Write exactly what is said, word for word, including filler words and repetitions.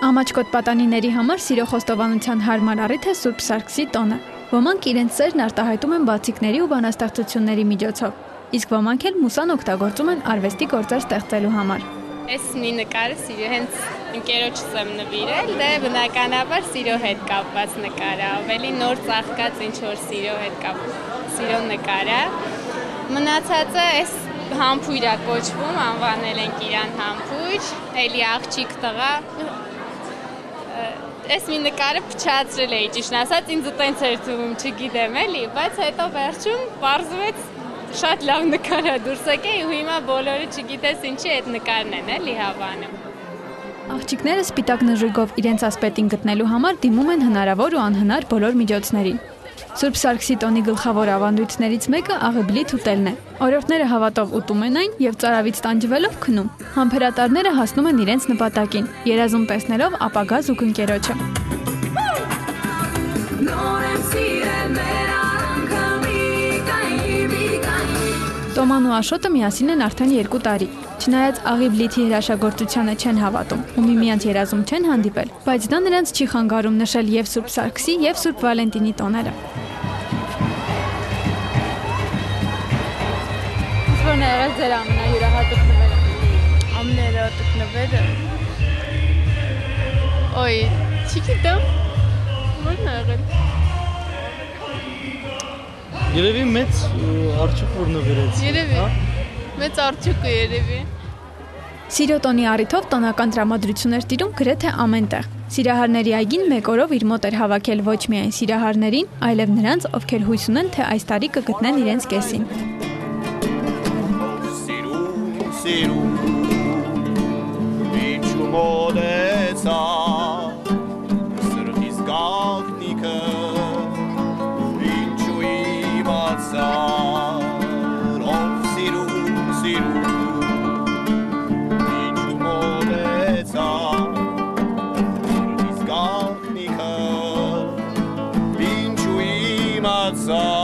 Ամաչկոտ պատանիների համար սիրո խոստովանության հարմար առիթ է Սուրբ Սարգսի տոնը։ Ոմանք իրենց սերն արտահայտում են բացիկների ու բանաստեղծությունների միջոցով, իսկ ոմանք էլ մուսան օգտագործում են արվեստի գործեր ստեղծելու համար։ Այս մի նկարը սիրո հենց ընկերոջս եմ նվիրել, դե բնականաբար սիրո հետ կապված նկար է, ավելի նոր ծաղկած ինչ-որ սիրո հետ կապված սիրո նկար է։ Մնացածը այս համբույր է կոչվում, անվանել ենք իրան համբույր, էլի աղջիկ տղա։ Այս մի նկարը փչացրել էի, ճիշտ ասած, ինձ տենց էր թվում, չգիտեմ էլի, բայց հետո վերջում պարզվեց շատ լավ նկար է դուրս եկել ու հիմա բոլորը չգիտես ինչի այդ նկարն են էլի հավանում։ Աղջիկները սպիտակ նժույգով իրենց ասպետին գտնելու համար դիմում են հնարավոր ու անհնար բոլոր միջոցներին։ Սուրբ Սարգսի տոնի գլխավոր ավանդույթներից մեկը աղեբլիթ ուտելն է։ Օրորտները հավատով ուտում են այն եւ ծարավից տանջվելով քնում։ Համբերատարները հասնում են իրենց նպատակին, երազում տեսնելով ապագա զուգընկերոջը։ Տոման ու Աշոտը միասին են արդեն երկու տարի։ Չնայած աղիբլիթի հրաշագործությանը չեն հավատում ու միմյանց երազում չեն հանդիպել, բայց դա նրանց չի խանգարում նշել եւ Սուրբ Սարգսի եւ Սուրբ Վալենտինի տոները։ Ո՞րն է եղել ձեր ամենայուրահատուկ նվերը։ Ամենայուրահատուկ նվերը։ Ոյ, չգիտեմ։ Ո՞րն է եղել։ Երևի մեծ արդյունք որ նվերեց։ Երևի։ Մեծ արդյունքը երևի։ Սիրո տոնի առիթով տոնական տրամադրություններ տիրում գրեթե ամենտեղ։ Սիրահարների այգին մեկ օրով իր մոտ էր հավաքել ոչ միայն սիրահարներին, այլև նրանց, ովքեր հույս ունեն, թե այս տարի կգտնեն իրենց կեսին։ So